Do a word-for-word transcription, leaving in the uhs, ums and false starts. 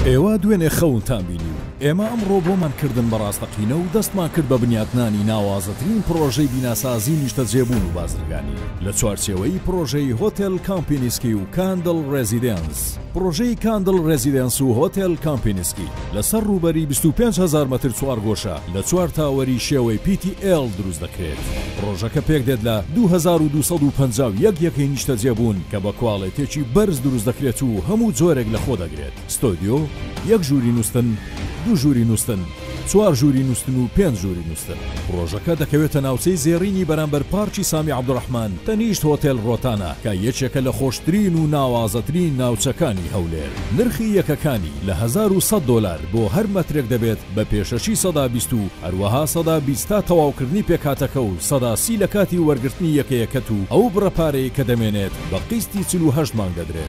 ئێوە دوێنێ خەونتان بینی و ئێمە ئەمڕۆ بۆمان کردن بەڕاستەقینە و دەستمان کرد بە بنیاتنانی ناوازەترین پرۆژەی بیناسازی نیشتەجێبوون و بازرگانی لە چوارچێوەی پرۆژەی هۆتێل کامپینسکی و کاندڵ ڕێزیدێنس. پرۆژەی کاندڵ ڕێزیدێنس و هۆتێل کامپینسکی لەسەر ڕووبەری بیست و پێنج هەزار مەتر چوارگۆشە لە چوار تاوەری شێوەی پی تی ئێل دروست دەکرێت. پرۆژەکە پێک دێت لە دوو هەزار و دووسەد و پەنجاو و یەک یەکەی نیشتەجێبوون کە بە کواڵێتێکی بەرز دروست دەکرێت و هەموو جۆرێک لە خۆ دەگرێت. ستۆدیۆ، یەک ژووری نووسن، دوو ژووری نووسن، چوار ژووری نووسن و پێنج ژووری نووسن. پرۆژەکە دەکەوێتە ناوچەی زێڕینی بەرامبەر پارکی سامی عەبدوڕەحمان تەنیشت هۆتێل ڕۆتانە کە یەکێکە لە خۆشترین و ناوازەترین ناوچەکانی هەولێر. نرخی یەکەکانی لە هەزار و سەد دۆلار بۆ هەر مەترێک دەبێت بە پێشەشی سەدا بیست و هەروەها سەدا بیست تا تەواوکردنی پێکاتەکە و سەدا سی لە کاتی وەرگرتنی یەکەیەکەت و ئەو بڕەپارەی کە دەمێنێت بە قیستی چل و هەشت مانگ دەدرێت.